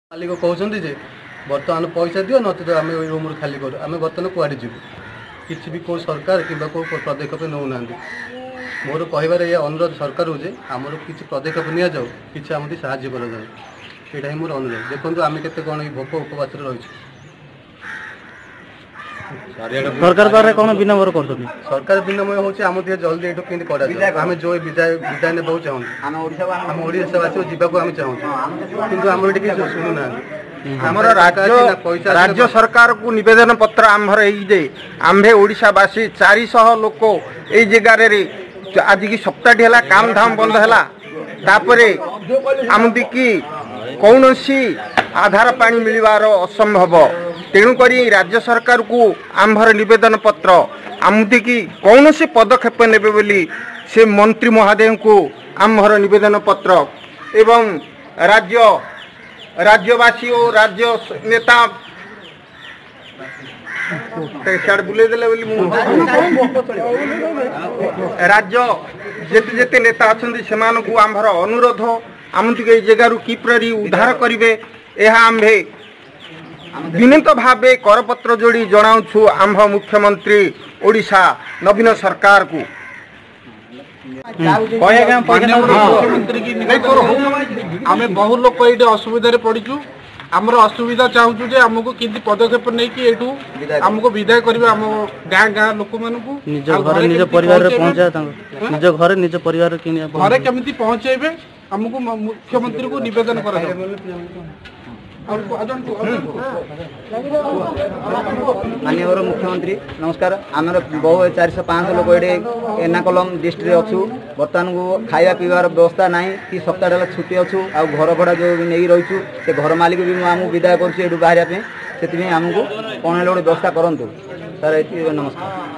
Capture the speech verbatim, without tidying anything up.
मालिक कहते जे बर्तमान पैसा दियो नचेत आम रूम खाली करूँ आम बर्तमान कड़े जीव कि भी कौ सरकार कि पदक्षेप नौ ना मोर कहबार यह अनुरोध सरकार जे आमर किसी पदक्षेप नि जाऊ कि आम साहय कर यहाँ ही मोर अनुरोध देखो आम के कौन भोक उपवास रही सरकार द्वारा कौन विनम्र कर सरकार विनम्र होची आम दिए जल्दी एठो केंति करा आम जो विदाय विदाय ने बहुत चाहूँ आम ओडिशावासी जीवाक आम चाहूँ किंतु आम ये शुणु ना आमर राज्य राज्य सरकार को निवेदन पत्र आम्भर जे आम्भे ओडिशावासी चार सौ लोक ये जगार आज की सप्ताह है काम धाम बंद है तापरे आमदी की कौन सी आधार पानी मिलवार असंभव तेणुक राज्य सरकार को आम्भर निवेदन पत्र आमदी की कौन सी पदक्षेप नेबे बोली से मंत्री महोदय को आम्भर निवेदन पत्र एवं राज्य राज्यवासी और राज्य नेता बुले राज्य जेते जेते नेता अच्छा से आम्भर अनुरोध आमती जगार किपरि उद्धार करेंगे यह आम्भे विनीत भावे करपत्र जोड़ी जनाऊँ आम्भ मुख्यमंत्री ओडिशा नवीन सरकार को आम बहुत लोग ये असुविधा पड़ू आमर असुविधा चाहूँ जे आमको कि पदक्षेप नहीं कि एठू आमको विदाय करेंगे आम गाँ गाँ लोक मानू निज घर निज परिवार पहुंचा निज घर निज परिवार घरे केमी पहुँचे आमको मुख्यमंत्री को निवेदन कर माननीय मुख्यमंत्री नमस्कार आम बहु चार सौ पाँच लोग ये एर्नाकुलम डिस्ट्रिक्ट अच्छू बर्तमान को खाଇବା पीवार व्यवस्था ना कि सप्ताह छुट्टी अच्छू आ घर भड़ा जो नहीं रहीचु से घर मालिक भी आमको विदाय करूँ बाहर से आमको कौन गोटे व्यवस्था करूँ सर ये नमस्कार